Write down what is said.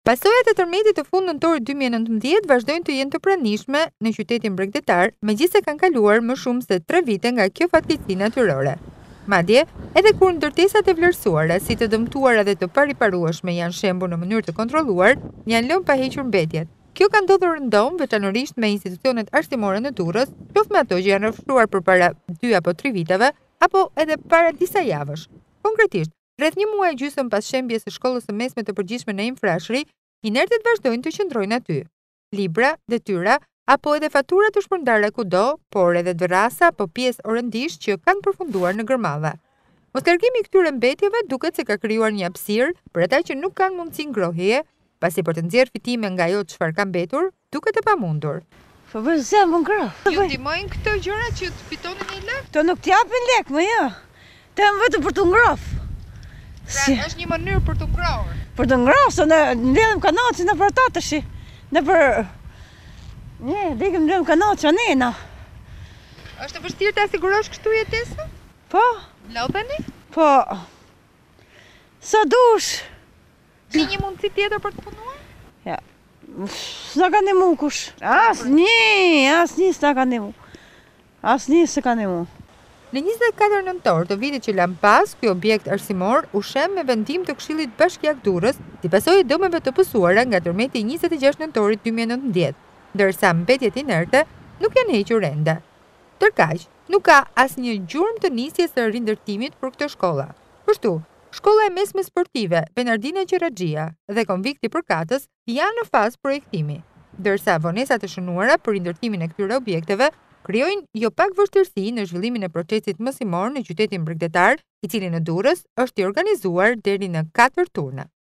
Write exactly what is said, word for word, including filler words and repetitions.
Pasojat e tërmetit të fund nëntorit dy mijë e nëntëmbëdhjetë vazhdojnë të jenë të pranishme në qytetin bregdetar, megjithëse kanë kaluar më shumë se tre vite nga kjo fatkeqësi natyrore. Madje, edhe kur ndërtesat e vlerësuara, si të dëmtuara dhe të pariparueshme janë shembur në mënyrë të kontrolluar, janë lënë pa hequr mbetjet. Kjo ka ndodhur rëndom, veçanërisht me institucionet arsimore në Durrës, qoftë me ato që janë rrëftuar përpara dy apo tre viteve, apo edhe para disa javësh. Konkretisht, rreth një muaj e gjysmë pas shembjes së shkollës së mesme të përgjithshme në Infrashëri, inertet vazhdojnë të qëndrojnë aty. Libra, detyra, apo edhe fatura të shpërndara kudo, por edhe dërrasa apo pjesë orëndish që kanë përfunduar në gërmalla. Moslargimi i këtyre mbetjeve duket se ka krijuar një hapësirë për ata që nuk kanë mundësi ngrohjeje, pasi për të nxjerrë fitime nga ajo çfarë ka mbetur, duket e pamundur. Po bëj zemë ngroh. Ju ndihmojnë këto gjëra që të fitoni një lek? Këto nuk t'japin lek, më jo. Të jam vetëm për të ngroh. Pra, është një mënyrë për të ngrohur. Për të ngrohur, se ne ndjellim kanacin në për ata tash. Në për Ne, dikëm ndjellim kanacin anena. Është e vështirë të sigurosh kështu jetesën? Po. Lodheni? Po. Sa dush. Ki një mundësi tjetër për të punuar? Ja. S'na ka ndihmu kush. Asnjë, asnjë s'na ka ndihmu. Asnjë s'ka ndihmu. Në njëzet e katër nëntor të vitit që lan pas, ky objekt arsimor u shem me vendim të Këshillit Bashkia Durrës, si pasojë e dëmeve të pësuara nga tërmeti i njëzet e gjashtë nëntorit dy mijë e nëntëmbëdhjetë, ndërsa mbetjet inerte nuk janë hequr ende. Tërkaq, nuk ka asnjë gjurmë të nisjes së rindërtimit për këtë shkolla. Kështu, shkolla e mesme sportive Bernardina Qeraxhia dhe konvikti përkatës janë në fazë projektimi, ndërsa vonesat e shënuara për rindërtimin e këtyre objekteve krijojnë jo pak vështirësi në zhvillimin e procesit mësimor në qytetin bregdetar, i cili në Durrës është i organizuar deri në katër turna.